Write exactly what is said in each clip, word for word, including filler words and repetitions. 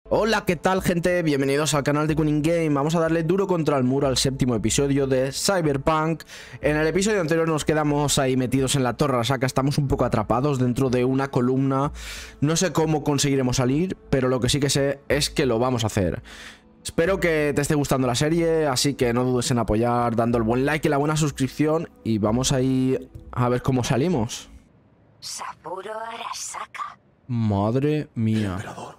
Hola, ¿qué tal, gente? Bienvenidos al canal de Cunning Game. Vamos a darle duro contra el muro al séptimo episodio de Cyberpunk. En el episodio anterior nos quedamos ahí metidos en la Torre Arasaka. Estamos un poco atrapados dentro de una columna. No sé cómo conseguiremos salir, pero lo que sí que sé es que lo vamos a hacer. Espero que te esté gustando la serie, así que no dudes en apoyar dando el buen like y la buena suscripción. Y vamos ahí a ver cómo salimos. Saburo Arasaka. Madre mía. Emperador.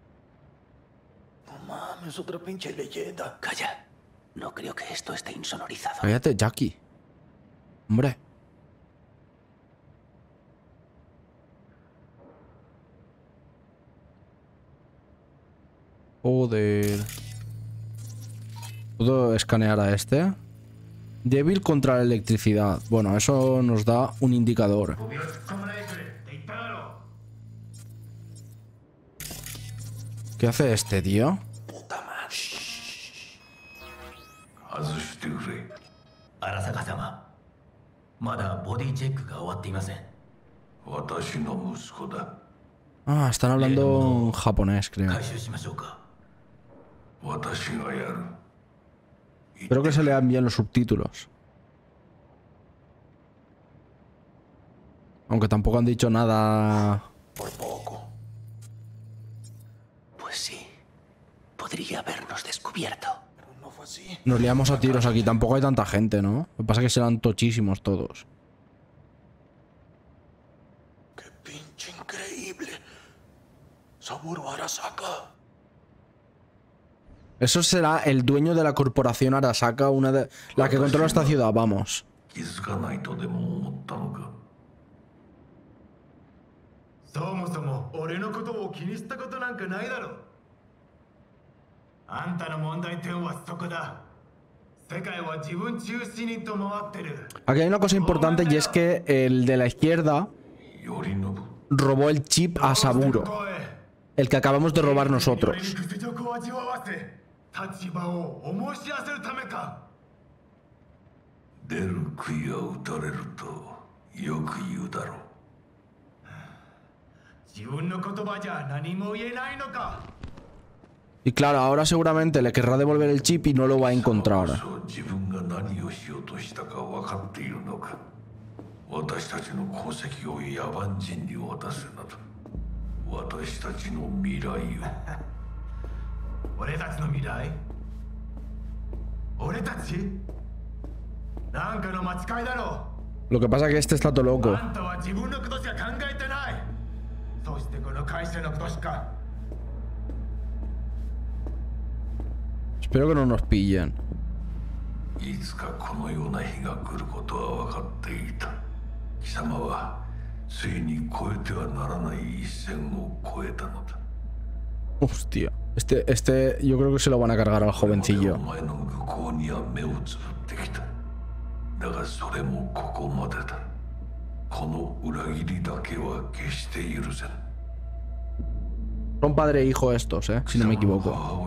No mames, otra pinche leyenda. Calla. No creo que esto esté insonorizado. Cállate, Jackie. Hombre. Joder. ¿Puedo escanear a este? Débil contra la electricidad. Bueno, eso nos da un indicador. ¿Qué hace este, tío? Puta madre. Arasaka-sama. Mada body check ga owatte imasen. Ah, están hablando en japonés, creo. Kaishū shimashou ka. Creo que se lean bien los subtítulos. Aunque tampoco han dicho nada. Por poco. Pues sí. Podría habernos descubierto. Pero no fue así. Nos liamos a tiros aquí. Tampoco hay tanta gente, ¿no? Lo que pasa es que serán tochísimos todos. Qué pinche increíble. Saburo Arasaka. Eso será el dueño de la corporación Arasaka, una de la que controla esta ciudad, vamos. Aquí hay una cosa importante y es que el de la izquierda robó el chip a Saburo, el que acabamos de robar nosotros. Y claro, ahora seguramente le querrá devolver el chip y no lo va a encontrar. Lo que pasa es que este está todo loco. Espero que no nos pillen. Hostia. Este, este, yo creo que se lo van a cargar al jovencillo. Son padre e hijo estos, eh, si no me equivoco.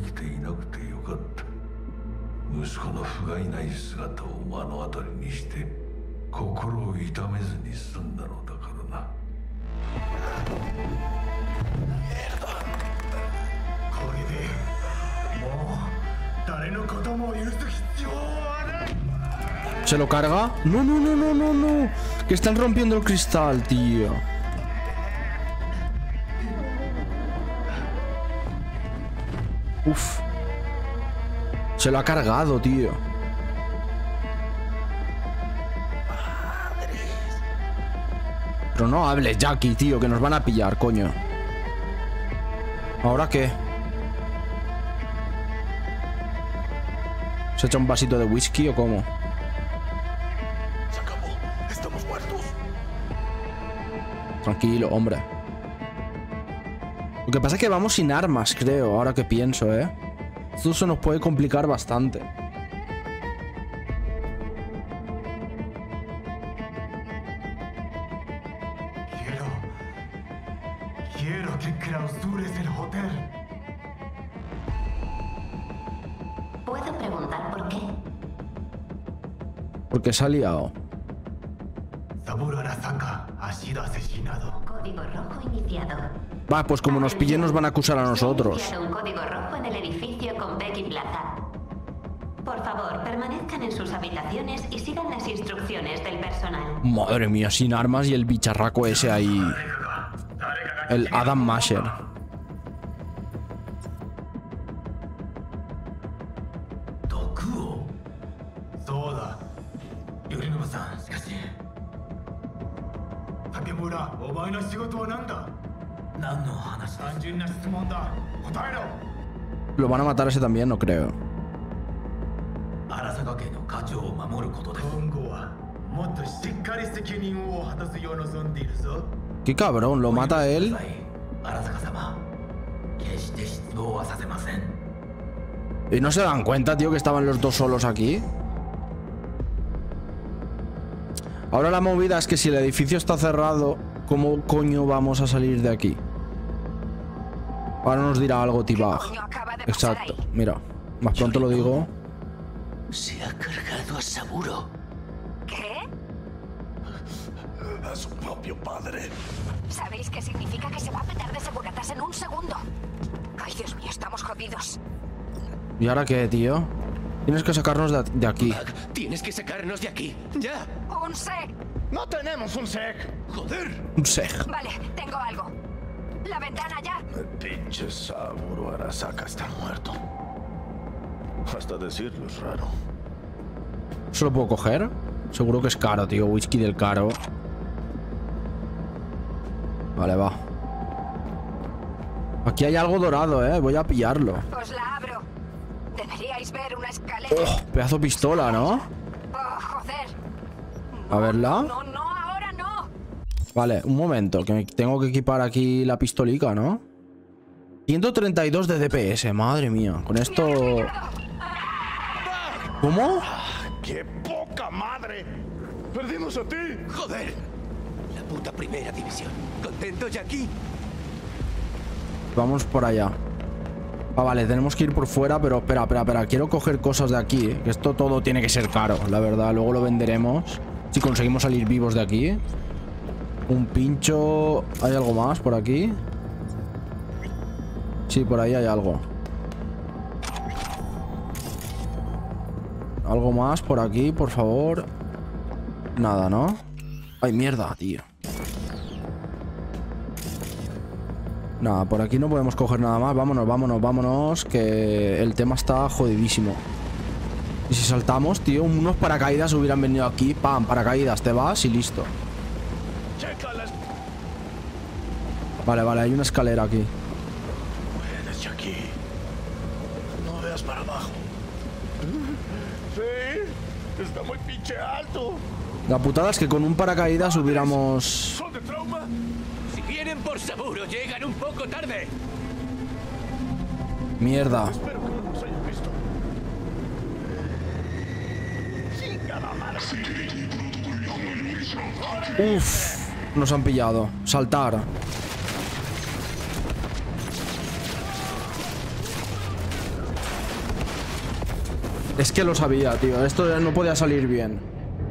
¿Se lo carga? No, no, no, no, no, no. Que están rompiendo el cristal, tío. Uf. Se lo ha cargado, tío. Pero no hables, Jackie, tío, que nos van a pillar, coño. ¿Ahora qué? ¿Se echa un vasito de whisky o cómo? Se acabó. Estamos muertos. Tranquilo, hombre. Lo que pasa es que vamos sin armas, creo, ahora que pienso, ¿eh? Esto se nos puede complicar bastante. Quiero... Quiero que clausures el hotel. ¿Puedo preguntar por qué? Porque se ha liado. Saburo Arasaka ha sido asesinado. Código rojo iniciado. Va, pues como nos pillen nos van a acusar a nosotros. Se ha enviado un código rojo en el edificio con Becky Plaza. Por favor, permanezcan en sus habitaciones y sigan las instrucciones del personal. Madre mía, sin armas y el bicharraco ese ahí. El Adam Masher. そうだ。頼信さん、しかし。竹村、お前の仕事は何だ。 何の話だ。 単純な質問だ。答えろ。 Lo van a matar ese también, no creo. 荒坂家の家長を守ることです。 今後はもっとしっかり責任を果たすよう望んでいるぞ。 Qué cabrón, lo mata él. 荒坂様、決して失望はさせません。 ¿Y no se dan cuenta, tío, que estaban los dos solos aquí? Ahora la movida es que si el edificio está cerrado, ¿cómo coño vamos a salir de aquí? Ahora nos dirá algo T-Bag. Exacto, mira, más pronto lo digo. Se ha cargado a Saburo. ¿Qué? A su propio padre. ¿Sabéis qué significa que se va a petar de seguratas en un segundo? Ay, Dios mío, estamos jodidos. ¿Y ahora qué, tío? Tienes que sacarnos de, de aquí. Tienes que sacarnos de aquí. ¡Ya! ¡Un sec! ¡No tenemos un sec! ¡Joder! Un seg. Vale, tengo algo. ¡La ventana ya! El pinche Saburo Arasaka está muerto. Hasta decirlo es raro. ¿Se lo puedo coger? Seguro que es caro, tío. Whisky del caro. Vale, va. Aquí hay algo dorado, eh. Voy a pillarlo. Os la abro. Deberíais ver una escalera. Oh, pedazo de pistola, ¿no? Oh, joder. A verla. No, no, ahora no. Vale, un momento. Que me tengo que equipar aquí la pistolica, ¿no? ciento treinta y dos de D P S. Madre mía. Con esto... ¿Cómo? ¡Qué poca madre! ¡Perdimos a ti! ¡Joder! La puta primera división. ¿Contento, Jackie? Vamos por allá. Ah, vale, tenemos que ir por fuera, pero espera, espera, espera. Quiero coger cosas de aquí, ¿eh? Que esto todo tiene que ser caro, la verdad. Luego lo venderemos. Si conseguimos salir vivos de aquí. Un pincho... ¿Hay algo más por aquí? Sí, por ahí hay algo. Algo más por aquí, por favor. Nada, ¿no? Ay, mierda, tío. Nada, por aquí no podemos coger nada más. Vámonos, vámonos, vámonos. Que el tema está jodidísimo. Y si saltamos, tío, unos paracaídas hubieran venido aquí. Pam, paracaídas, te vas y listo. Vale, vale, hay una escalera aquí. Puedes, Jackie. No veas para abajo. Sí, está muy pinche alto. La putada es que con un paracaídas hubiéramos... ¿Son de trauma? Si vienen por Saburo, llegan un poco tarde. Mierda. Espero que no nos hayan visto. Chingada madre. Uf, nos han pillado. Saltar. Es que lo sabía, tío. Esto ya no podía salir bien.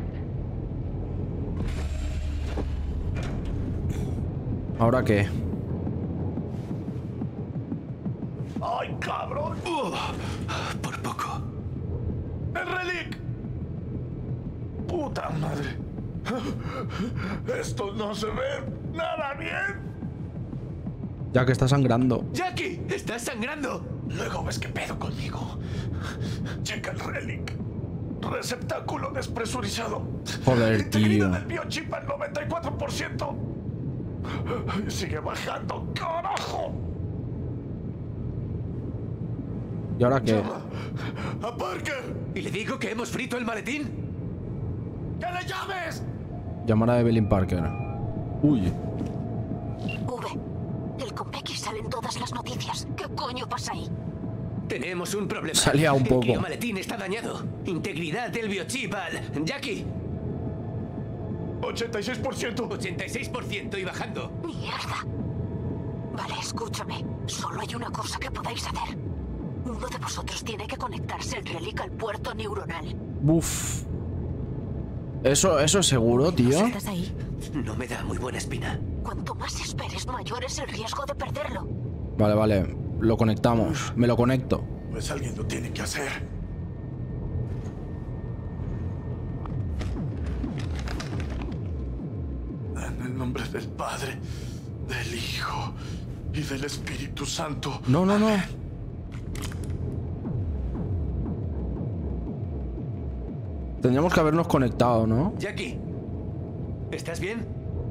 ¿Ahora qué? ¡Ay, cabrón! Uh, por poco. ¡El relic! ¡Puta madre! Esto no se ve nada bien. Ya que está sangrando. ¡Jackie! ¡Estás sangrando! Luego ves qué pedo conmigo. Checa el relic. Receptáculo despresurizado. Joder, Integridad tío. del biochip al noventa y cuatro por ciento. Sigue bajando, carajo. ¿Y ahora qué? ¡A Parker! ¿Y le digo que hemos frito el maletín? ¡Que le llames! Llamar a Evelyn Parker. Uy. V. El con Becky sale en todas las noticias. ¿Qué coño pasa ahí? Tenemos un problema. Salía un poco. El maletín está dañado. Integridad del biochip al... Jackie. ochenta y seis por ciento. ochenta y seis por ciento y bajando. Mierda. Vale, escúchame. Solo hay una cosa que podáis hacer. Uno de vosotros tiene que conectarse el relic al puerto neuronal. Buf. Eso, eso es seguro, tío. ¿Estás ahí? No me da muy buena espina. Cuanto más esperes, mayor es el riesgo de perderlo. Vale, vale. Lo conectamos. Me lo conecto. Pues alguien lo tiene que hacer. En el nombre del Padre, del Hijo y del Espíritu Santo. No, no, no. Tendríamos que habernos conectado, ¿no? Jackie, ¿estás bien?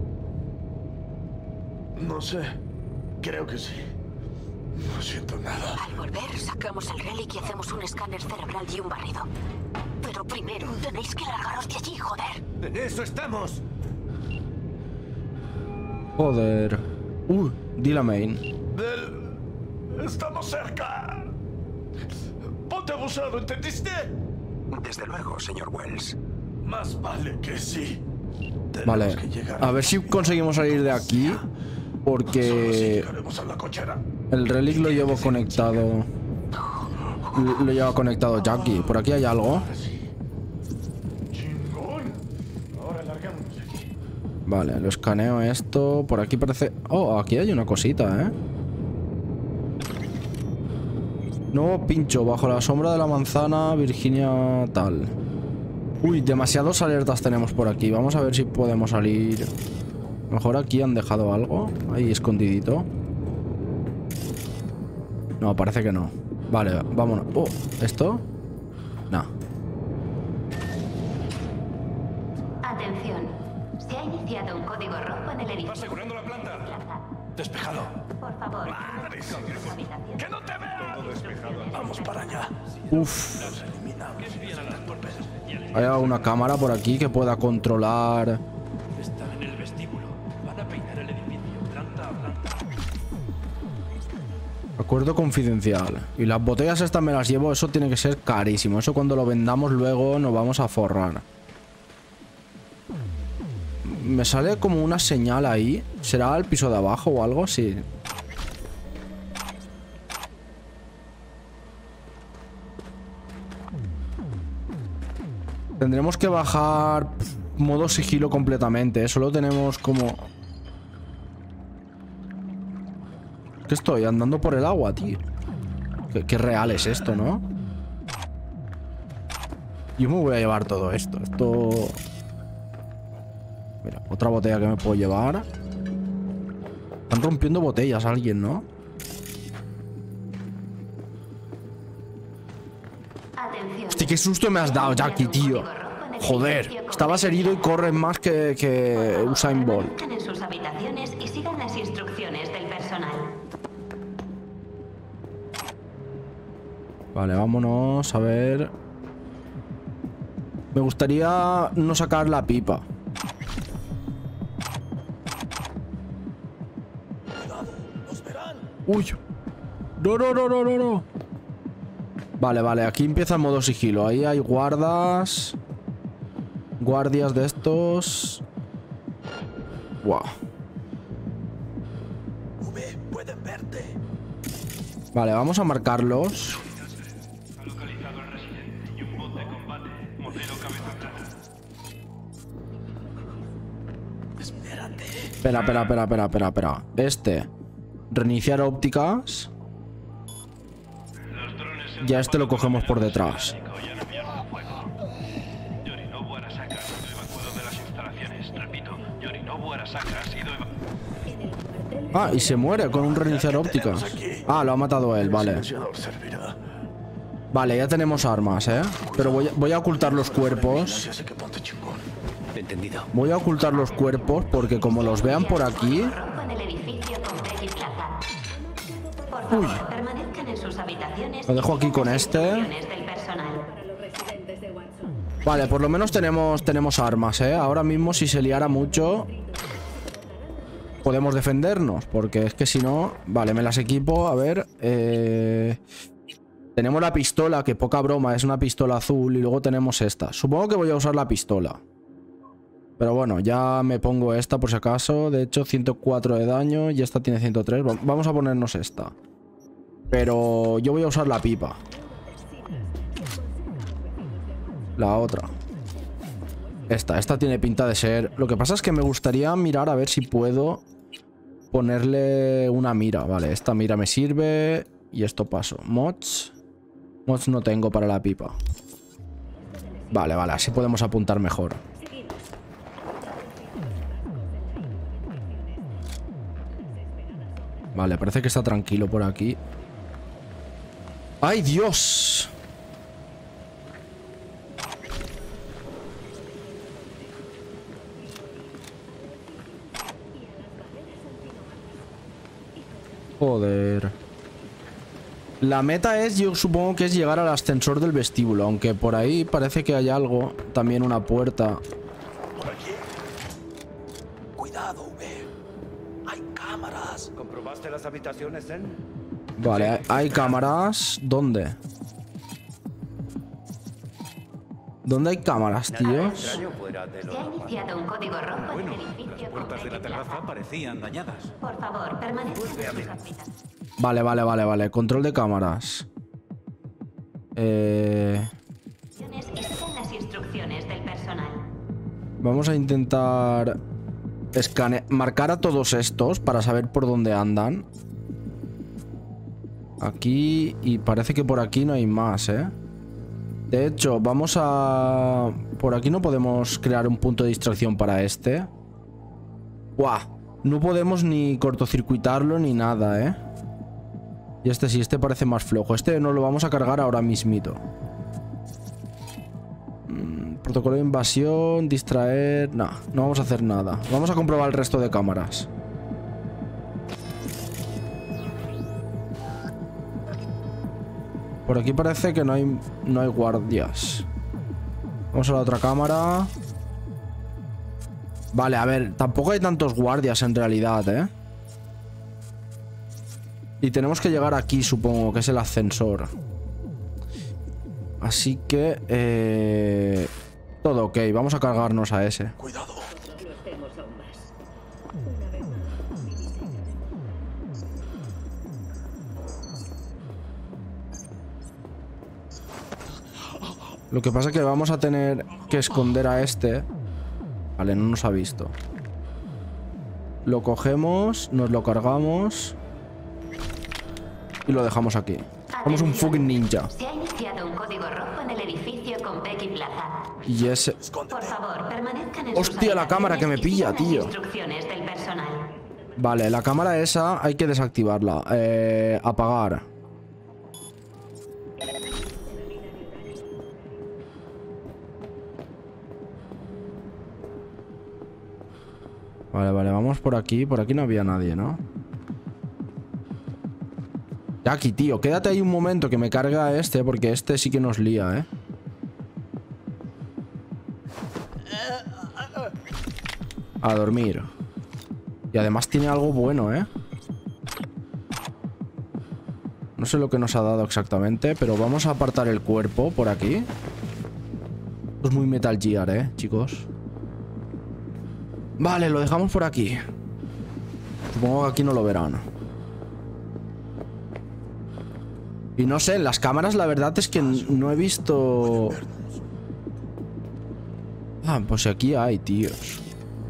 No sé. Creo que sí. No siento nada. Al volver, sacamos el relic y hacemos un escáner cerebral y un barrido. Pero primero tenéis que largaros de allí, joder. ¡En eso estamos! Joder. Uh, Dilamain. Del... Estamos cerca. Ponte abusado, ¿entendiste? Desde luego, señor Wells. Más vale que sí. Tenemos Vale. que llegar A ver si conseguimos salir de aquí. Solo si Porque llegaremos a la cochera. el relic lo llevo conectado. Lo lo lleva conectado Jackie. ¿Por aquí hay algo? Chingón. Ahora largámonos de aquí. Vale, lo escaneo esto. Por aquí parece... Oh, aquí hay una cosita, ¿eh? Nuevo pincho. Bajo la sombra de la manzana, Virginia tal. Uy, demasiadas alertas tenemos por aquí. Vamos a ver si podemos salir. Mejor aquí han dejado algo. Ahí escondidito. No, parece que no. Vale, vámonos. Oh, ¿esto? No. Atención. Se ha iniciado un código rojo en el edificio. ¿Asegurando la planta? Despejado. Por favor. Madre, sí. Habitación. ¡Que no te vean! Vamos para allá. Uf. Los eliminamos. ¿Hay alguna cámara por aquí que pueda controlar? Están en el vestíbulo. Van a peinar el edificio planta a planta. Acuerdo confidencial. Y las botellas estas me las llevo. Eso tiene que ser carísimo. Eso cuando lo vendamos luego nos vamos a forrar. Me sale como una señal ahí. ¿Será el piso de abajo o algo? Sí. Tendremos que bajar modo sigilo completamente, ¿eh? Solo tenemos como... ¿Qué estoy? Andando por el agua, tío. Qué, qué real es esto, ¿no? Yo me voy a llevar todo esto. Esto... Mira, otra botella que me puedo llevar. Están rompiendo botellas alguien, ¿no? Atención. Hostia, qué susto me has dado, Jackie, tío. Joder, estabas herido y corres más que, que Usain Bolt. Permanezcan en sus habitaciones y sigan las instrucciones del personal. Vale, vámonos a ver. Me gustaría no sacar la pipa. Uy. No, no, no, no, no, no. Vale, vale, aquí empieza el modo sigilo. Ahí hay guardas. Guardias de estos. Wow. Pueden verte. Vale, vamos a marcarlos. Ha localizado al residente y un bot de combate, modelo cabeza plana. Espérate. Espera, espera, espera, espera, espera, espera. Este. Reiniciar ópticas. Y a este lo cogemos por detrás. Yorinobu Arasaka ha sido evacuado de las instalaciones. Repito, Yorinobu Arasaka ha sido evacuado. Ah, y se muere con un reiniciar ópticas. Ah, lo ha matado él, vale. Servirá. Vale, ya tenemos armas, ¿eh? Pero voy a, voy a ocultar los cuerpos. Ya sé que ponte chingón. Entendido. Voy a ocultar los cuerpos porque como los vean por aquí... Rojo en el edificio con Peggy Plaza. Por favor, Uy. permanezcan en sus habitaciones. Lo dejo y aquí sigan con las este. instrucciones del personal. Vale, por lo menos tenemos, tenemos armas, ¿eh? Ahora mismo si se liara mucho... Podemos defendernos, porque es que si no... Vale, me las equipo, a ver... Eh... Tenemos la pistola, que poca broma, es una pistola azul. Y luego tenemos esta. Supongo que voy a usar la pistola. Pero bueno, ya me pongo esta por si acaso. De hecho, ciento cuatro de daño y esta tiene ciento tres. Vamos a ponernos esta. Pero yo voy a usar la pipa. La otra. Esta, esta tiene pinta de ser... Lo que pasa es que me gustaría mirar a ver si puedo ponerle una mira. Vale, esta mira me sirve. Y esto paso. Mods. Mods no tengo para la pipa. Vale, vale, así podemos apuntar mejor. Vale, parece que está tranquilo por aquí. ¡Ay, Dios! Joder. La meta es, yo supongo que es llegar al ascensor del vestíbulo. Aunque por ahí parece que hay algo. También una puerta. ¿Por aquí? Cuidado, V. Hay cámaras. ¿Comprobaste las habitaciones, Zen? Vale, hay, hay cámaras. ¿Dónde? ¿Dónde hay cámaras, tíos? Se ha iniciado un código rojo en el edificio. Las puertas de la terraza parecían dañadas. Por favor, permanezcan en sus hábitats. Vale, vale, vale, vale. Control de cámaras. Eh... Y sigan las instrucciones del personal. Vamos a intentar escanear, marcar a todos estos para saber por dónde andan. Aquí, y parece que por aquí no hay más, ¿eh? De hecho, vamos a... Por aquí no podemos crear un punto de distracción para este. ¡Guau! No podemos ni cortocircuitarlo ni nada, ¿eh? Y este sí, este parece más flojo. Este no lo vamos a cargar ahora mismito. Mm, protocolo de invasión, distraer... No, no vamos a hacer nada. Vamos a comprobar el resto de cámaras. Por aquí parece que no hay, no hay guardias. Vamos a la otra cámara. Vale, a ver, tampoco hay tantos guardias en realidad, ¿eh? Y tenemos que llegar aquí, supongo, que es el ascensor. Así que... Eh, todo ok, vamos a cargarnos a ese. Cuidado. Lo que pasa es que vamos a tener que esconder a este. Vale, no nos ha visto. Lo cogemos, nos lo cargamos y lo dejamos aquí. Somos un fucking ninja. Se ha iniciado un código rojo en el edificio con Becky Plaza. Y ese... Por favor, permanezcan en sus Hostia, la cámara que me habitaciones y pilla, sigan las tío. instrucciones del personal. Vale, la cámara esa hay que desactivarla. Eh, apagar. Vale, vale, vamos por aquí. Por aquí no había nadie, ¿no? Jackie, tío, quédate ahí un momento que me carga este, porque este sí que nos lía, ¿eh? A dormir. Y además tiene algo bueno, ¿eh? No sé lo que nos ha dado exactamente, pero vamos a apartar el cuerpo por aquí. Esto es muy Metal Gear, ¿eh, chicos? Vale, lo dejamos por aquí. Supongo que aquí no lo verán. Y no sé, en las cámaras la verdad es que no he visto... Ah, pues aquí hay, tíos.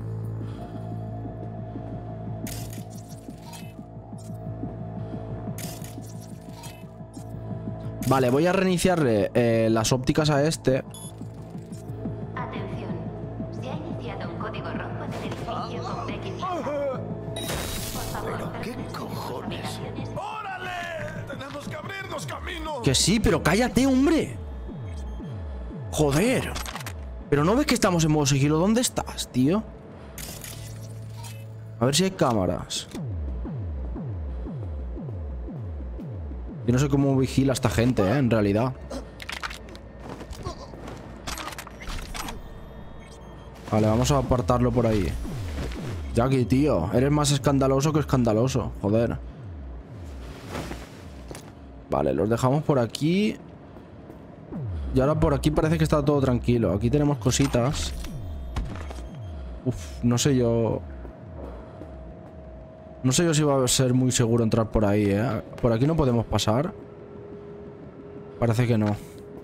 Vale, voy a reiniciarle eh, las ópticas a este. Atención, se ha iniciado un código rojo en el edificio con Becky Plaza. Por favor, ¿Qué permanezcan en sus cojones? habitaciones. ¡Órale! ¡Tenemos que abrirnos camino! Que sí, pero cállate, hombre. Joder. Pero no ves que estamos en modo sigilo. ¿Dónde estás, tío? A ver si hay cámaras. Yo no sé cómo vigila esta gente, ¿eh? En realidad. Vale, vamos a apartarlo por ahí. Jackie, tío. Eres más escandaloso que escandaloso. Joder. Vale, los dejamos por aquí. Y ahora por aquí parece que está todo tranquilo. Aquí tenemos cositas. Uf, no sé yo... No sé yo si va a ser muy seguro entrar por ahí, ¿eh? Por aquí no podemos pasar. Parece que no.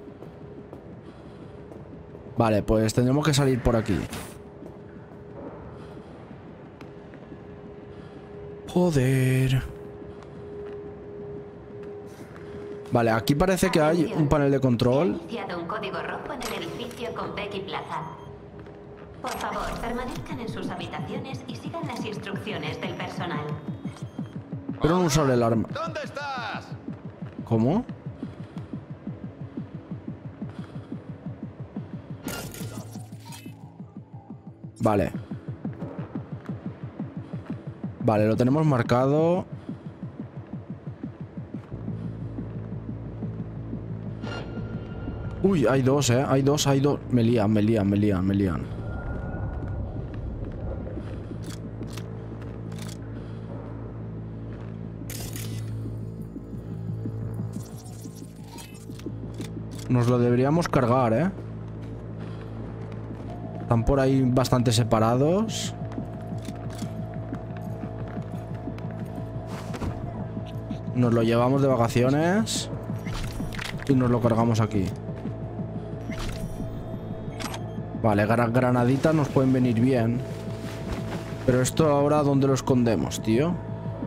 Vale, pues tendremos que salir por aquí. Joder. Vale, aquí parece que hay un panel de control. Se ha iniciado un código rojo en el edificio con Becky Plaza. Por favor, permanezcan en sus habitaciones y sigan las instrucciones del personal. Pero no usar el arma. ¿Dónde estás? ¿Cómo? Vale. Vale, lo tenemos marcado. Uy, hay dos, eh. Hay dos, hay dos. Me lían, me lían, me lían, me lían. Nos lo deberíamos cargar, eh. Están por ahí bastante separados. Nos lo llevamos de vacaciones. Y nos lo cargamos aquí. Vale, gra- granaditas nos pueden venir bien. Pero esto ahora, ¿dónde lo escondemos, tío?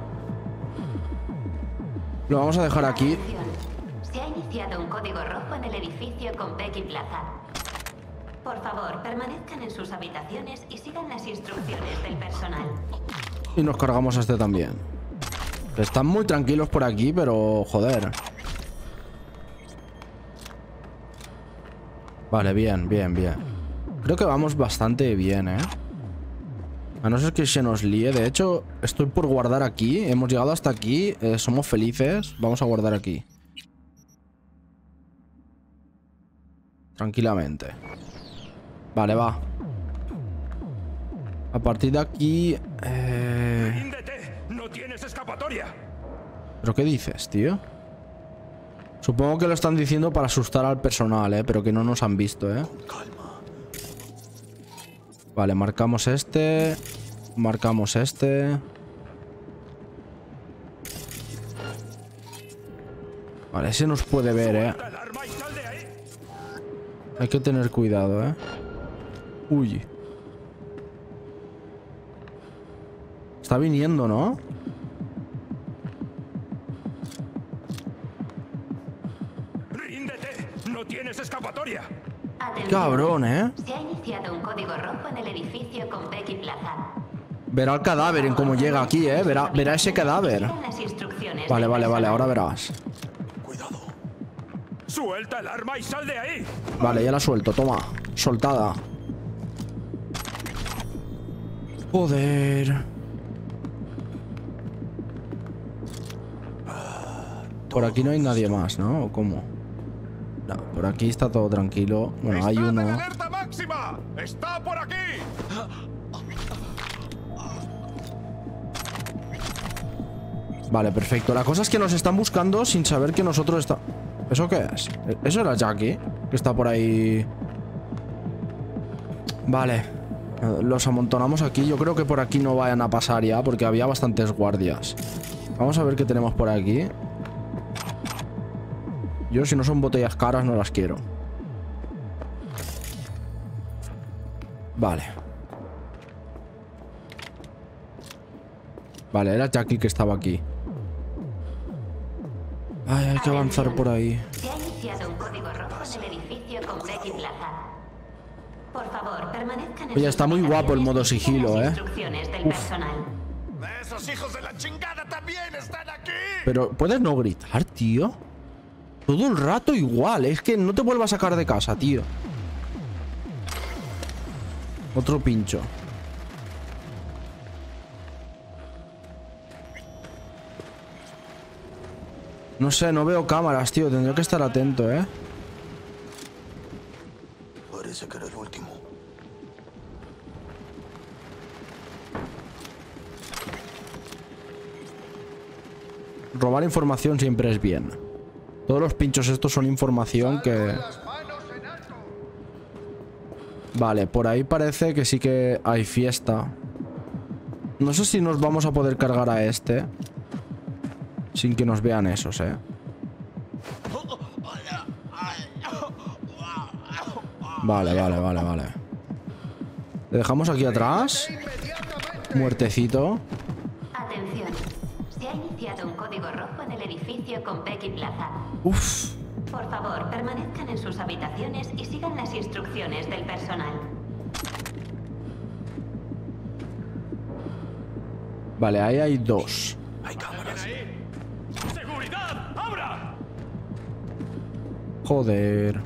Lo vamos a dejar aquí. Atención. Se ha iniciado un código rojo en el edificio con Becky Plaza. Por favor, permanezcan en sus habitaciones y sigan las instrucciones del personal. Y nos cargamos a este también. Están muy tranquilos por aquí, pero joder. Vale, bien, bien, bien. Creo que vamos bastante bien, ¿eh? A no ser que se nos líe. De hecho, estoy por guardar aquí. Hemos llegado hasta aquí. Eh, somos felices. Vamos a guardar aquí. Tranquilamente. Vale, va. A partir de aquí... Eh... ¡Ríndete! ¡No tienes escapatoria! ¿Pero qué dices, tío? Supongo que lo están diciendo para asustar al personal, ¿eh? Pero que no nos han visto, ¿eh? Vale, marcamos este. Marcamos este. Vale, ese nos puede ver, ¿eh? ¡Suelta el arma y sal de ahí! Hay que tener cuidado, ¿eh? Uy. Está viniendo, ¿no? ¡Ríndete! ¡No tienes escapatoria! Atención. Cabrón, ¿eh? Se ha iniciado un código rojo en el edificio con Becky Plaza. Verá el cadáver en cómo llega aquí, ¿eh? Verá, verá ese cadáver. Sigan las instrucciones Vale, del vale, vale. personal. Ahora verás. ¡Cuidado! ¡Suelta el arma y sal de ahí! Vale, ya la suelto. Toma. Soltada. Joder. Por aquí no hay nadie más, ¿no? ¿O cómo? No, por aquí está todo tranquilo. Bueno, hay ¡Estad en uno. alerta máxima! ¡Está por aquí! Vale, perfecto. La cosa es que nos están buscando sin saber que nosotros está... ¿Eso qué es? ¿Eso era Jackie? Que está por ahí... Vale. Los amontonamos aquí. Yo creo que por aquí no vayan a pasar ya, porque había bastantes guardias. Vamos a ver qué tenemos por aquí. Yo, si no son botellas caras, no las quiero. Vale. Vale, era Jackie que estaba aquí. Ay, hay que avanzar por ahí. Se ha iniciado un código rojo en el edificio con Becky Plaza. Por favor, permanezcan en Oye, sus está muy guapo el modo habitaciones y sigan sigilo, las ¿eh? instrucciones del personal. ¡Esos hijos de la chingada también están aquí! Pero, ¿puedes no gritar, tío? Todo el rato igual. Es que no te vuelvas a sacar de casa, tío. Otro pincho. No sé, no veo cámaras, tío. Tendría que estar atento, ¿eh? Parece que era el último. Robar información siempre es bien. Todos los pinchos estos son información que... Vale, por ahí parece que sí que hay fiesta. No sé si nos vamos a poder cargar a este sin que nos vean esos, eh. Vale, vale, vale, vale. Le dejamos aquí atrás. Muertecito. Atención. con Becky Plaza. Uf. Por favor, permanezcan en sus habitaciones y sigan las instrucciones del personal. Vale, ahí hay dos. Hay cámaras. ¡Seguridad! ¡Abra! Joder.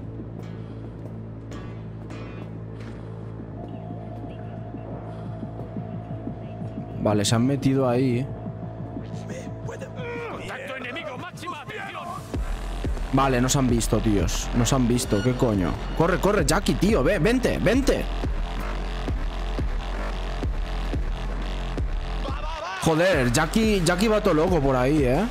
Vale, se han metido ahí. ¡Contacto enemigo! ¡Máxima atención! Vale, nos han visto, tíos. Nos han visto, ¿qué coño? Corre, corre, Jackie, tío, ve, vente, vente. Joder, Jackie, Jackie va todo loco por ahí, ¿eh?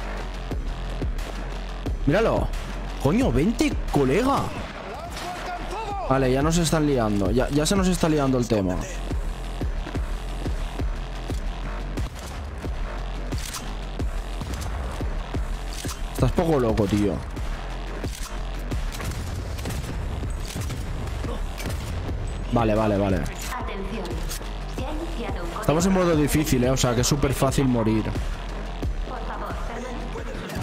Míralo. Coño, vente, colega. Vale, ya nos están liando. Ya, ya se nos está liando el tema. Estás poco loco, tío. Vale, vale, vale. Atención. Se ha iniciado un código. Estamos en modo difícil, ¿eh? O sea, que es súper fácil morir. Por favor, permanezcan.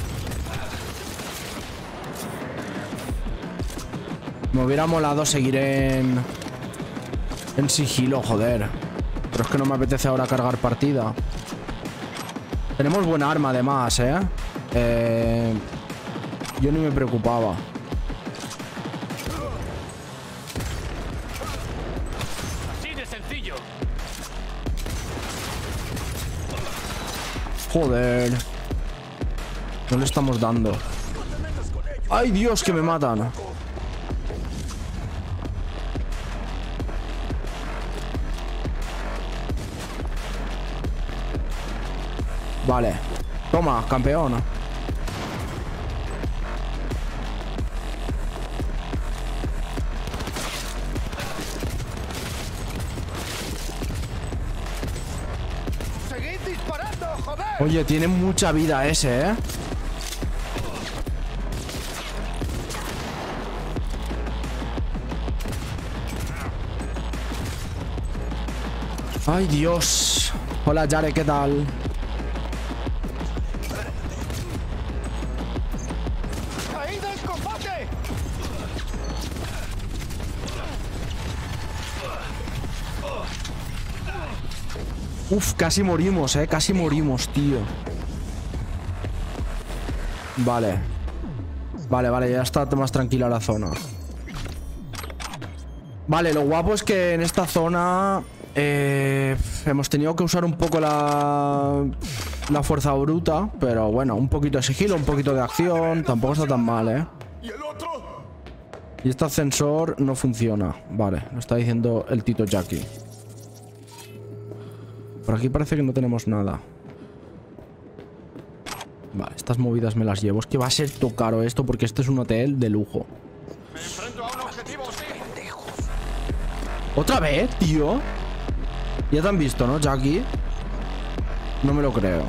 Me hubiera molado seguir en... En sigilo, joder. Pero es que no me apetece ahora cargar partida. Tenemos buena arma además, ¿eh? Eh... Yo ni me preocupaba. Así de sencillo. Joder. No le estamos dando. ¡Ay, Dios, que me matan! Vale. Toma, campeón. ¡Seguid disparando, joder! Oye, tiene mucha vida ese, ¿eh? Ay, Dios. Hola, Yare, ¿qué tal? ¡Caído el combate! Uf, casi morimos, eh. Casi morimos, tío. Vale. Vale, vale, ya está más tranquila la zona. Vale, lo guapo es que en esta zona eh, hemos tenido que usar un poco la, la fuerza bruta. Pero bueno, un poquito de sigilo, un poquito de acción. Tampoco está tan mal, eh. ¿Y el otro? Y este ascensor no funciona. Vale, lo está diciendo el Tito Jackie. Por aquí parece que no tenemos nada. Vale, estas movidas me las llevo. Es que va a ser todo caro esto porque este es un hotel de lujo. Me enfrento a un objetivo, sí. ¿Otra vez, tío? Ya te han visto, ¿no, Jackie? No me lo creo.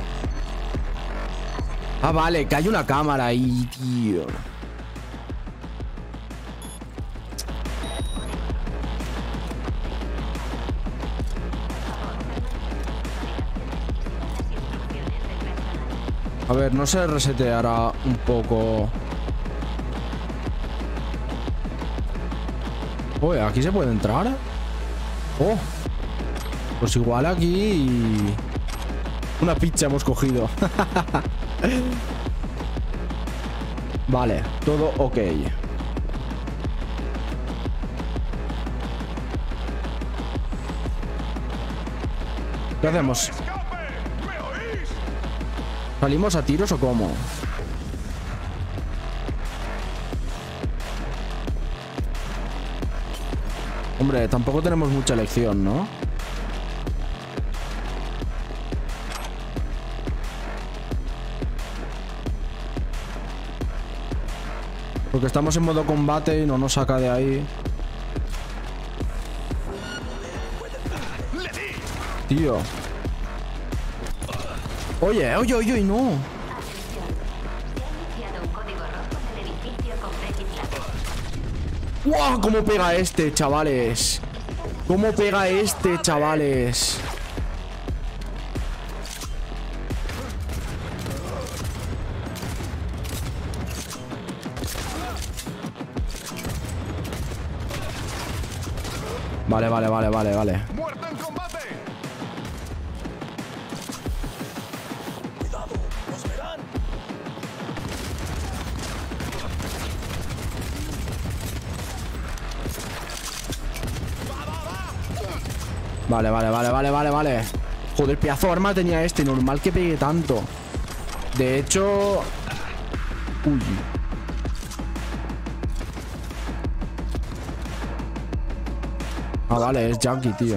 Ah, vale, que hay una cámara ahí, tío. A ver, no se reseteará un poco. Oye, ¿aquí se puede entrar? Oh. Pues igual aquí... Una pizza hemos cogido. Vale, todo ok. ¿Qué hacemos? ¿Salimos a tiros o cómo? Hombre, tampoco tenemos mucha elección, ¿no? Porque estamos en modo combate y no nos saca de ahí. Tío. Oye, oye, oye, no. Atención. Se ha iniciado un código rojo en el edificio con Becky Plaza. ¡Guau! ¿Cómo pega este, chavales? ¿Cómo pega este, chavales? Vale, vale, vale, vale, vale. ¡Muerte en combate! Cuidado, nos verán. Vale, vale, vale, vale, vale, vale. Joder, pedazo de arma tenía este. Normal que pegue tanto. De hecho... Uy. Ah, vale, es Jackie, tío.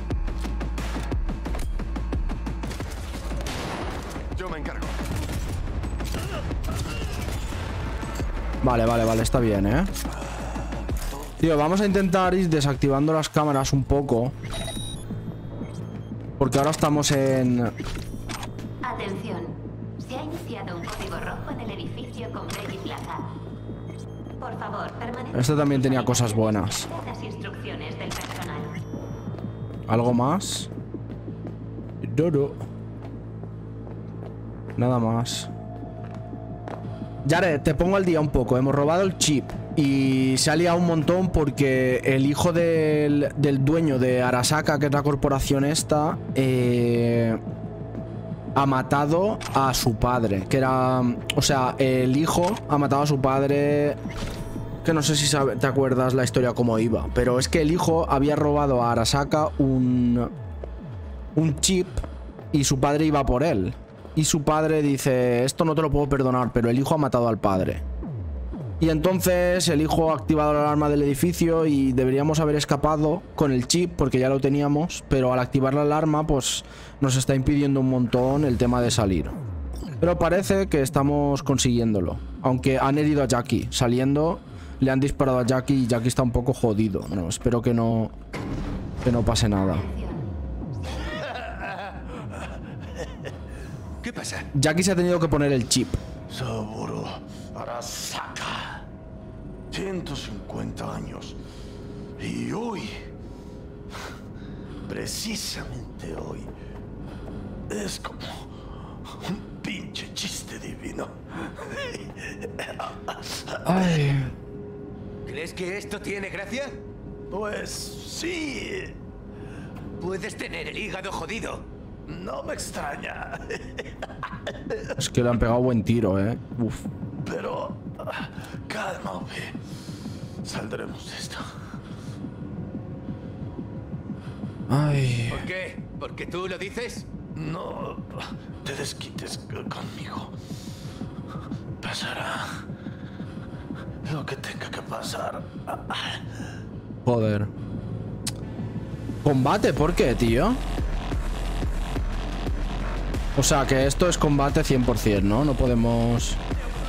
Yo me encargo. Vale, vale, vale, está bien, ¿eh? Tío, vamos a intentar ir desactivando las cámaras un poco. Porque ahora estamos en... Atención. Se ha iniciado un código rojo en el edificio con Becky Plaza. Por favor, permanezcan. Este también tenía cosas buenas. Las instrucciones del personal. ¿Algo más? Dodo. Nada más. Jared, te pongo al día un poco. Hemos robado el chip. Y se ha liado un montón porque el hijo del, del dueño de Arasaka, que es la corporación esta, eh, ha matado a su padre. Que era... O sea, el hijo ha matado a su padre... Que no sé si sabe, te acuerdas la historia cómo iba. Pero es que el hijo había robado a Arasaka un... Un chip y su padre iba por él. Y su padre dice, esto no te lo puedo perdonar, pero el hijo ha matado al padre. Y entonces el hijo ha activado la alarma del edificio y deberíamos haber escapado con el chip porque ya lo teníamos, pero al activar la alarma pues nos está impidiendo un montón el tema de salir. Pero parece que estamos consiguiéndolo, aunque han herido a Jackie. Saliendo le han disparado a Jackie y Jackie está un poco jodido. Bueno, espero que no, que no pase nada. ¿Qué pasa? Jackie se ha tenido que poner el chip. Saburo Arasaka. ciento cincuenta años. Y hoy, precisamente hoy, es como un pinche chiste divino. Ay. ¿Crees que esto tiene gracia? Pues sí, Puedes tener el hígado jodido. no me extraña. Es que le han pegado buen tiro, eh. Uf. Pero ah, calma, hombre. Saldremos de esto. Ay. ¿Por qué? ¿Porque tú lo dices? No te desquites conmigo. Pasará lo que tenga que pasar. Joder. ¿Combate? ¿Por qué, tío? O sea, que esto es combate cien por cien, ¿no? No podemos...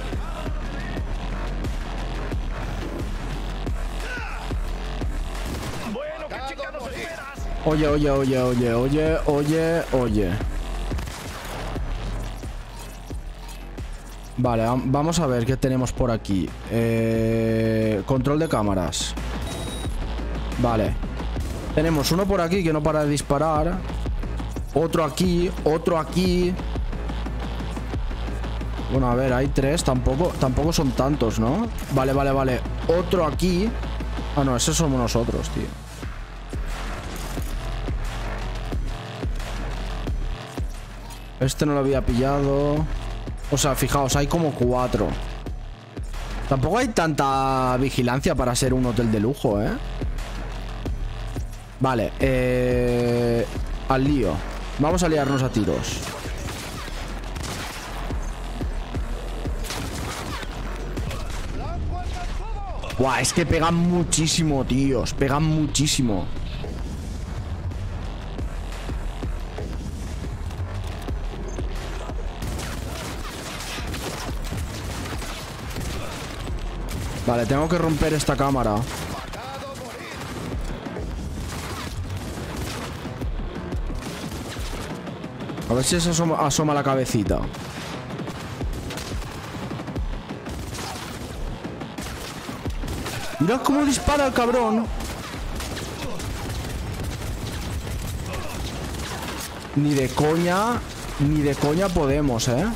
Bueno, ¿qué chica nos esperas? Oye, oye, oye, oye, oye, oye, oye. Vale, vamos a ver qué tenemos por aquí. Eh, control de cámaras. Vale. Tenemos uno por aquí que no para de disparar. Otro aquí, otro aquí. Bueno, a ver, hay tres. Tampoco, tampoco son tantos, ¿no? Vale, vale, vale. Otro aquí. Ah, no, esos somos nosotros, tío. Este no lo había pillado. O sea, fijaos, hay como cuatro. Tampoco hay tanta vigilancia para ser un hotel de lujo, ¿eh? Vale, eh... al lío. Vamos a liarnos a tiros. Buah, es que pegan muchísimo, tíos. Pegan muchísimo. Vale, tengo que romper esta cámara. A ver si se asoma, asoma la cabecita. Mirad cómo dispara el cabrón. Ni de coña, ni de coña podemos, ¿eh?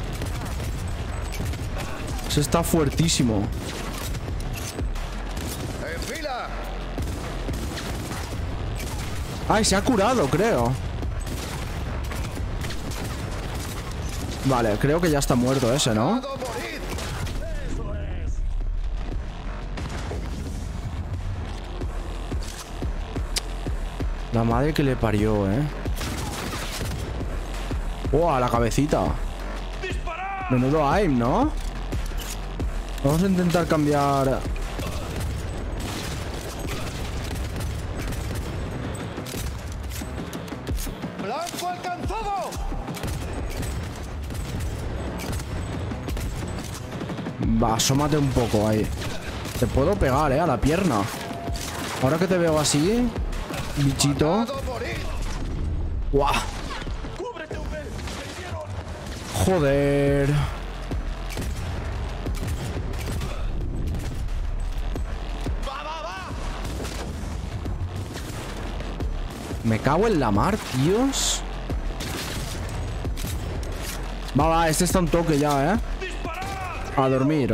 Se está fuertísimo. Ay, se ha curado, creo. Vale, creo que ya está muerto ese, ¿no? La madre que le parió, ¿eh? ¡Oh, a la cabecita! Menudo aim, ¿no? Vamos a intentar cambiar... ¡Blanco alcanzado! Va, asómate un poco ahí. Te puedo pegar, ¿eh? A la pierna. Ahora que te veo así... Bichito. ¡Guau! Joder. Me cago en la mar, tíos. Va, va, este está un toque ya, ¿eh? A dormir.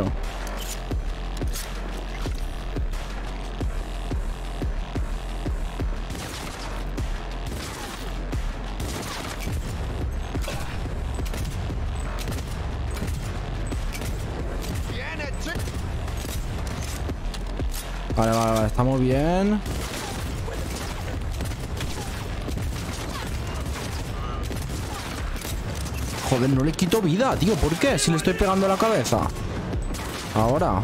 Vale, vale, vale, estamos bien. Joder, no le quito vida, tío. ¿Por qué? Si le estoy pegando la cabeza. Ahora.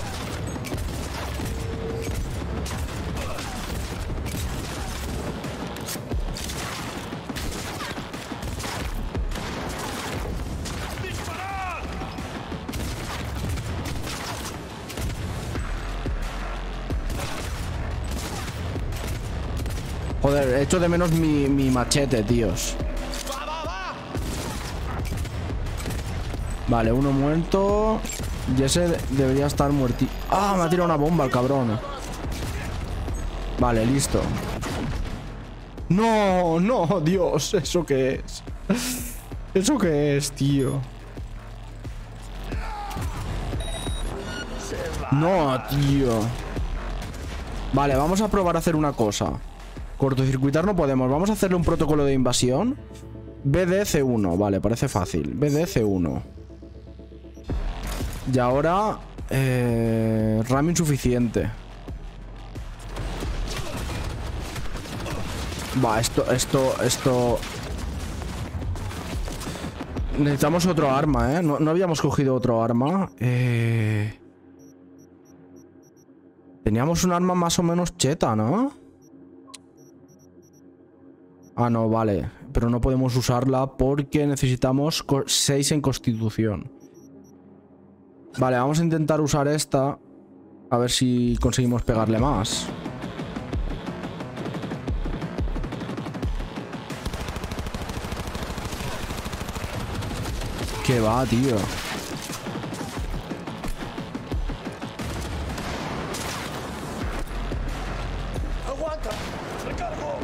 Joder, echo de menos mi, mi machete, tíos. Vale, uno muerto. Y ese debería estar muerto. ¡Ah! Me ha tirado una bomba el cabrón. Vale, listo. No, no, Dios. ¿Eso qué es? ¿Eso qué es, tío? No, tío. Vale, vamos a probar a hacer una cosa. Cortocircuitar no podemos. Vamos a hacerle un protocolo de invasión. B D C uno. Vale, parece fácil. B D C uno. Y ahora... Eh, RAM insuficiente. Va, esto, esto, esto... Necesitamos otro arma, ¿eh? No, no habíamos cogido otro arma. Eh... Teníamos un arma más o menos cheta, ¿no? Ah, no, vale. Pero no podemos usarla porque necesitamos seis en constitución. Vale, vamos a intentar usar esta. A ver si conseguimos pegarle más. ¿Qué va, tío? ¡Aguanta! ¡Recargo!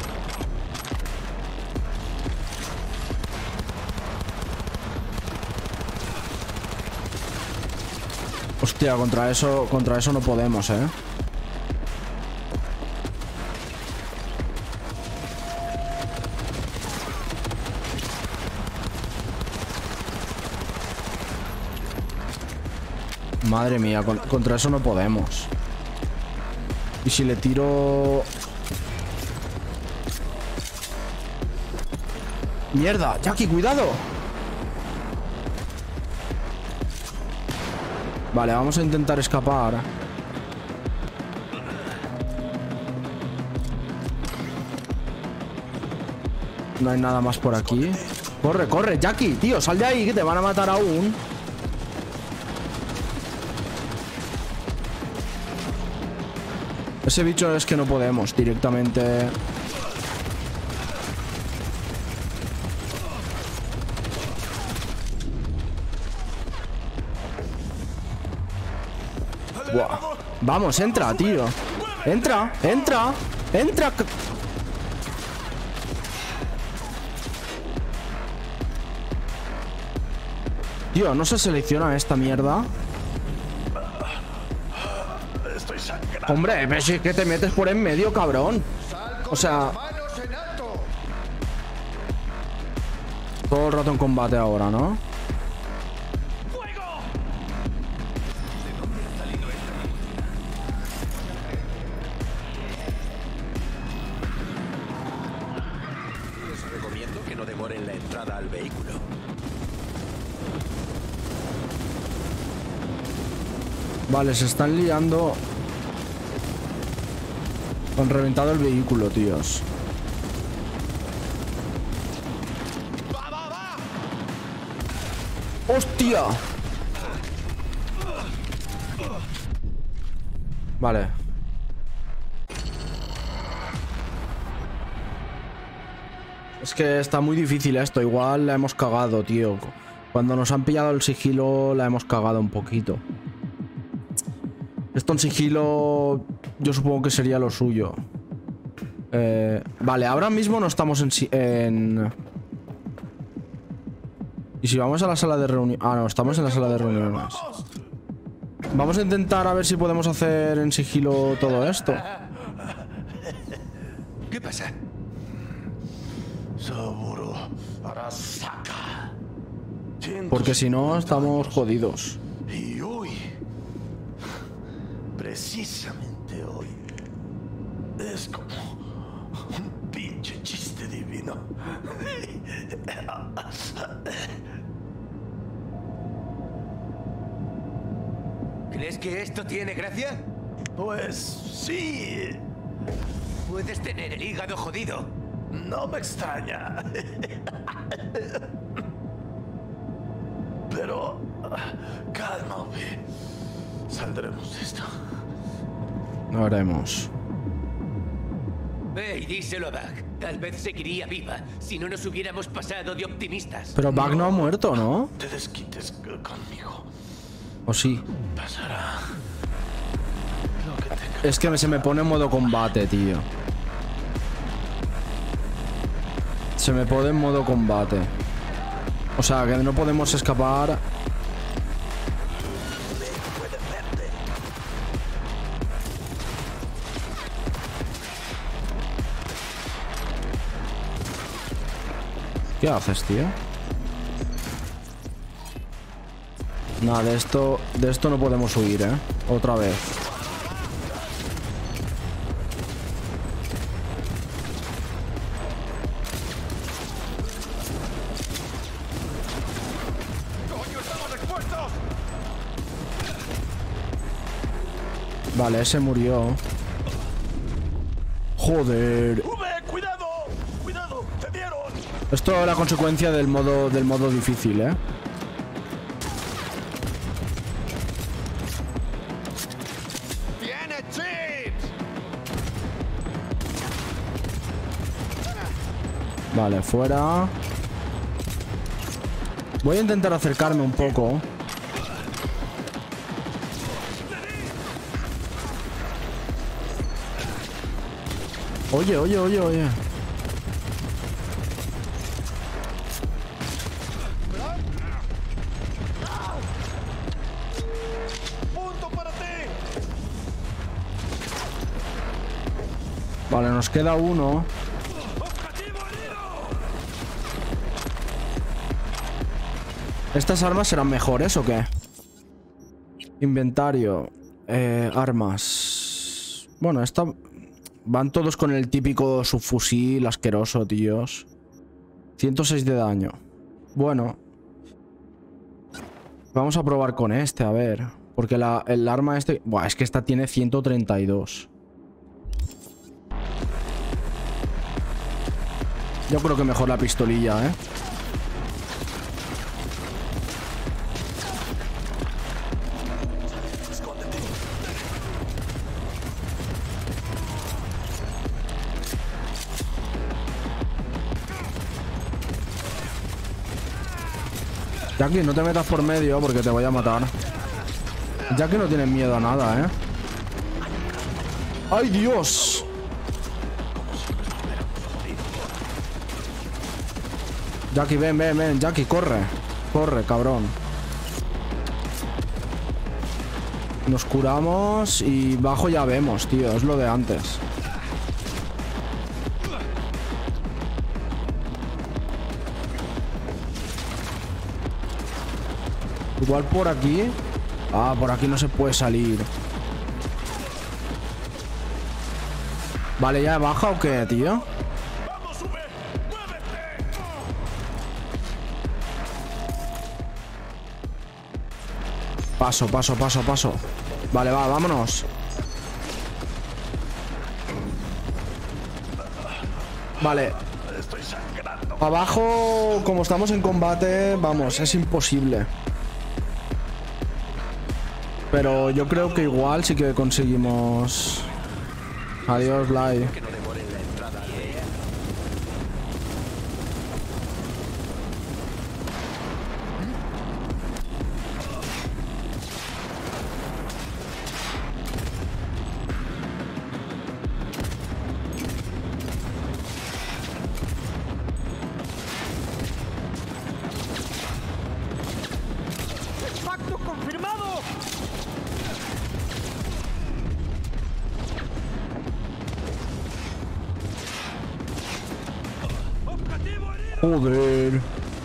Hostia, contra eso, contra eso no podemos, ¿eh? Madre mía, con, contra eso no podemos. Y si le tiro... ¡Mierda! ¡Jackie, cuidado! Vale, vamos a intentar escapar. No hay nada más por aquí. Corre, corre, Jackie, tío, sal de ahí, que te van a matar aún. Ese bicho es que no podemos directamente. Buah. Vamos, entra, tío. Entra, entra, entra. Tío, no se selecciona esta mierda. Estoy sangrando. Hombre, ves que te metes por en medio, cabrón. O sea... Todo el rato en combate ahora, ¿no? Les recomiendo que no demoren la entrada al vehículo. Vale, se están liando. Han reventado el vehículo, tíos. ¡Hostia! Vale. Es que está muy difícil esto. Igual la hemos cagado, tío. Cuando nos han pillado el sigilo la hemos cagado un poquito. Esto en sigilo yo supongo que sería lo suyo. Eh, vale, ahora mismo no estamos en, en... Y si vamos a la sala de reuniones... Ah, no, estamos en la sala de reuniones. Vamos a intentar a ver si podemos hacer en sigilo todo esto. ¿Qué pasa? Saburo Arasaka. Porque si no, estamos jodidos. Y hoy, precisamente hoy, es como un pinche chiste divino. ¿Crees que esto tiene gracia? Pues sí. Puedes tener el hígado jodido. No me extraña. Pero calma, Obi. Saldremos de esto. Lo haremos. Ve y díselo a Bug. Tal vez seguiría viva si no nos hubiéramos pasado de optimistas. Pero Bug no ha muerto, ¿no? Te desquites conmigo. ¿O sí? Pasará lo que tenga. Es que se me pone en modo combate, tío. Se me pone en modo combate. O sea, que no podemos escapar. ¿Qué haces, tío? Nada, de esto, de esto no podemos huir, ¿eh? Otra vez. Vale, ese murió. Joder. ¡Cuidado! ¡Cuidado! ¡Te dieron! Esto es la consecuencia del modo del modo difícil, ¿eh? ¡Tiene chips! Vale, fuera. Voy a intentar acercarme un poco. Oye, oye, oye, oye. ¡Punto para ti! Vale, nos queda uno. ¡Objetivo herido! ¿Estas armas serán mejores o qué? Inventario. Eh, armas. Bueno, esta... Van todos con el típico subfusil asqueroso, tíos. ciento seis de daño. Bueno. Vamos a probar con este, a ver. Porque la, el arma este... Buah, es que esta tiene ciento treinta y dos. Yo creo que mejor la pistolilla, ¿eh? Jackie, no te metas por medio porque te voy a matar. Jackie no tiene miedo a nada, ¿eh? ¡Ay, Dios! Jackie, ven, ven, ven. Jackie, corre. Corre, cabrón. Nos curamos y bajo ya vemos, tío. Es lo de antes. Igual por aquí. Ah, por aquí no se puede salir. Vale, ¿ya baja o qué, tío? Paso, paso, paso, paso. Vale, va, vámonos. Vale. Abajo, como estamos en combate, vamos, es imposible. Pero yo creo que igual sí que conseguimos. Adiós, Lai. Joder.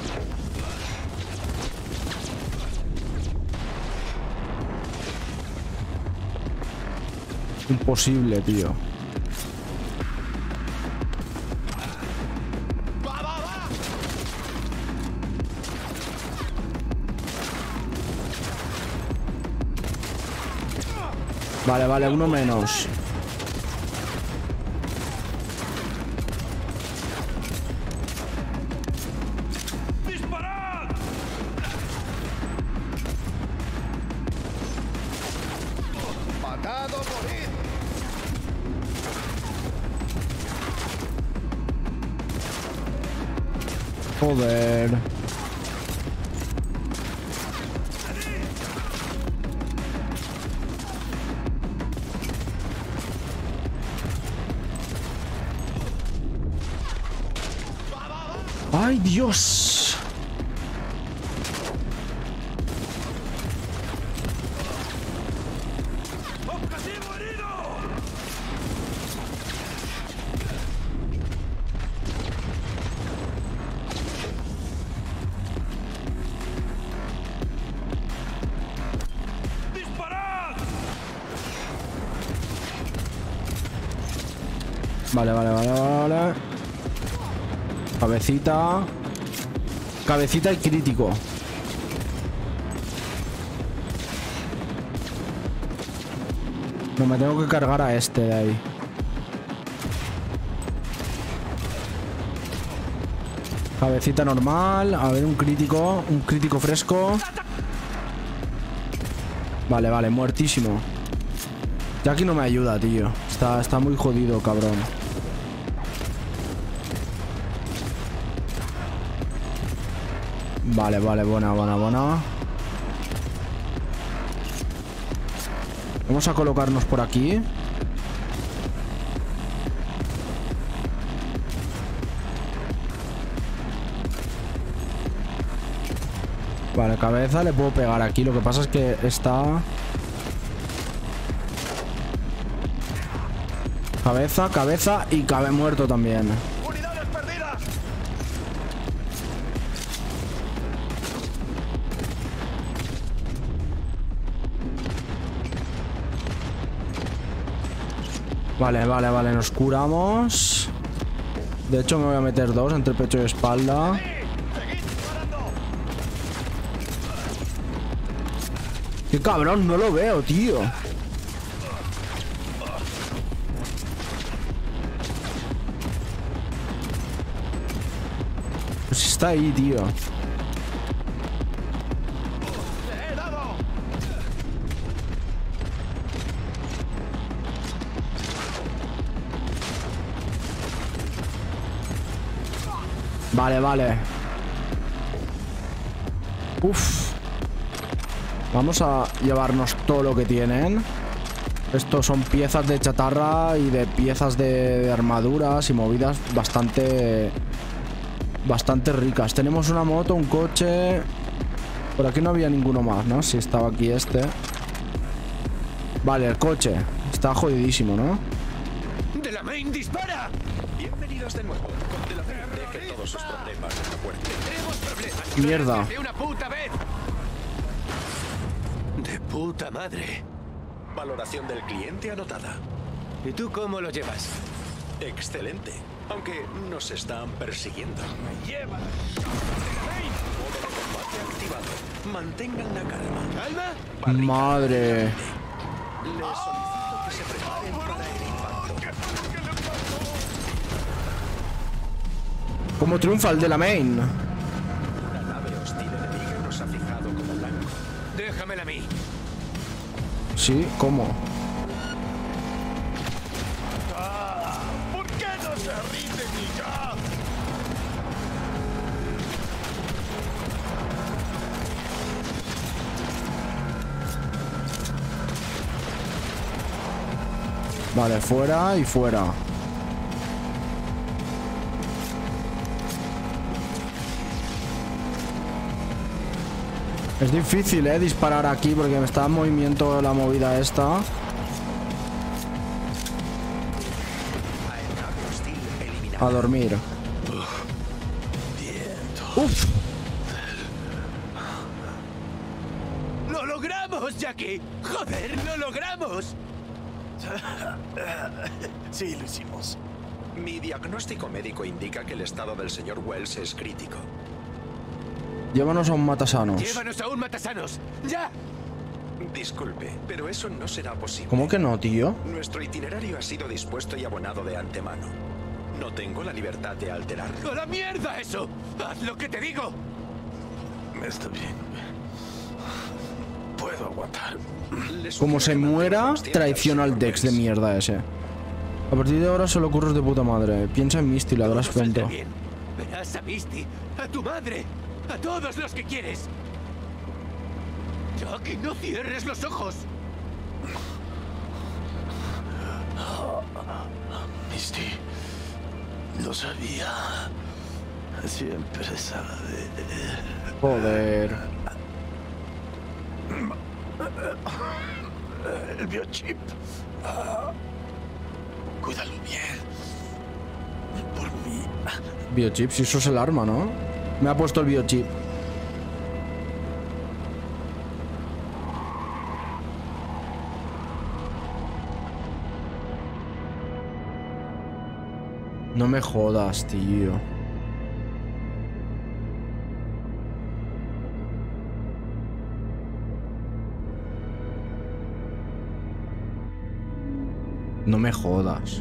Imposible, tío. Vale, vale, uno menos. Joder. ¡Ay, Dios! Vale, vale, vale, vale. Cabecita. Cabecita y crítico. No, me tengo que cargar a este de ahí. Cabecita normal. A ver, un crítico. Un crítico fresco. Vale, vale, muertísimo. Jackie no me ayuda, tío. Está, está muy jodido, cabrón. Vale, vale, buena, buena, buena. Vamos a colocarnos por aquí. Vale, cabeza, le puedo pegar aquí. Lo que pasa es que está... Cabeza, cabeza y cabe muerto también. ¡Unidades perdidas! Vale, vale, vale, nos curamos. De hecho me voy a meter dos entre pecho y espalda. ¡Qué cabrón! No lo veo, tío. Pues está ahí, tío. Vale, vale. Uf. Vamos a llevarnos todo lo que tienen. Estos son piezas de chatarra y de piezas de, de armaduras y movidas bastante... Bastante ricas. Tenemos una moto, un coche. Por aquí no había ninguno más, ¿no? Si estaba aquí este. Vale, el coche. Está jodidísimo, ¿no? ¡Delamain dispara! Bienvenidos de nuevo. Con Delamain deje todos sus problemas en la puerta. ¡Tenemos problemas! Mierda. ¡De una puta vez! puta madre. Valoración del cliente anotada. ¿Y tú cómo lo llevas? Excelente. Aunque nos están persiguiendo. ¡Me lleva! Modo de combate activado. Mantengan la calma. ¿Calma? Madre. Les solicito que se preparen para el impacto. ¿Cómo triunfa el de la main? Una nave hostil enemiga nos ha fijado como blanco. Déjamela a mí. Sí, ¿cómo? ¿Por qué no se rinden ni ya? Vale, fuera y fuera. Es difícil, eh, disparar aquí porque me está en movimiento la movida esta. A dormir. Uf. ¡Lo logramos, Jackie! ¡Joder, lo logramos! Sí, lo hicimos. Mi diagnóstico médico indica que el estado del señor Wells es crítico. Llévanos a un matasanos. ¡Llévanos a un matasanos! ¡Ya! Disculpe, pero eso no será posible. ¿Cómo que no, tío? Nuestro itinerario ha sido dispuesto y abonado de antemano. No tengo la libertad de alterarlo. ¡A la mierda eso! ¡Haz lo que te digo! Está bien. Puedo aguantar. Les Como se sugiero muera, mantener consciente traiciona al señor Dex de Wells. mierda ese. A partir de ahora solo curros de puta madre. Piensa en Misty, la darás Todo saldrá cuenta. bien. Verás a Misty, a tu madre, a todos los que quieres. Jackie, no cierres los ojos. Misty, lo sabía. Siempre sabe. Joder. El biochip. Ah, cuídalo bien. Por mí. Biochip, si eso es el arma, ¿no? Me ha puesto el biochip. No me jodas, tío. No me jodas.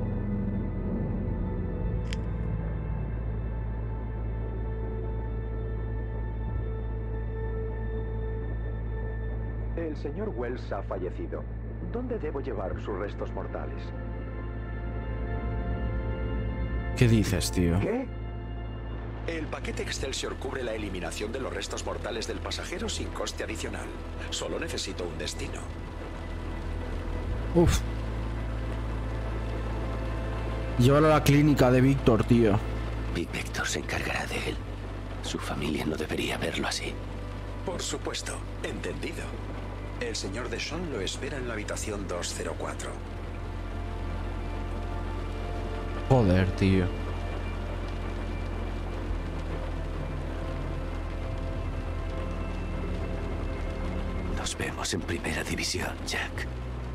El señor Wells ha fallecido. ¿Dónde debo llevar sus restos mortales? ¿Qué dices, tío? ¿Qué? El paquete Excelsior cubre la eliminación de los restos mortales del pasajero sin coste adicional. Solo necesito un destino. Uf. Llévalo a la clínica de Víctor, tío. Big Vector se encargará de él. Su familia no debería verlo así. Por supuesto, entendido. El señor Deschamps lo espera en la habitación dos cero cuatro. Joder, tío. Nos vemos en primera división, Jack.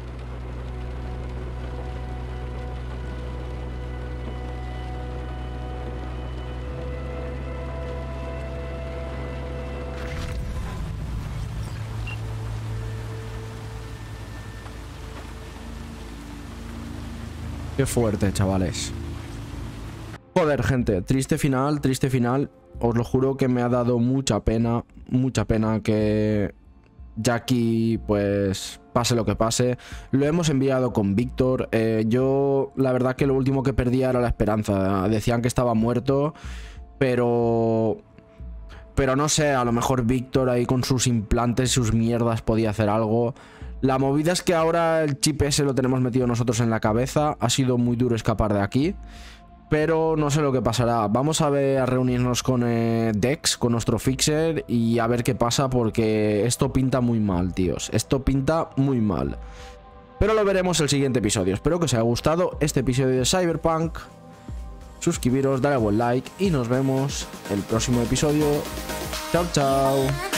Qué fuerte, chavales. Joder, gente, triste final, triste final. Os lo juro que me ha dado mucha pena, mucha pena que Jackie, pues, pase lo que pase. Lo hemos enviado con Víctor. Eh, yo, la verdad que lo último que perdía era la esperanza. Decían que estaba muerto, pero... Pero no sé, a lo mejor Víctor ahí con sus implantes, sus mierdas, podía hacer algo. La movida es que ahora el chip ese lo tenemos metido nosotros en la cabeza. Ha sido muy duro escapar de aquí, pero no sé lo que pasará. Vamos a ver, a reunirnos con eh, Dex, con nuestro fixer, y a ver qué pasa, porque esto pinta muy mal, tíos. Esto pinta muy mal. Pero lo veremos el siguiente episodio. Espero que os haya gustado este episodio de Cyberpunk. Suscribiros, dale a buen like y nos vemos el próximo episodio. Chao, chao.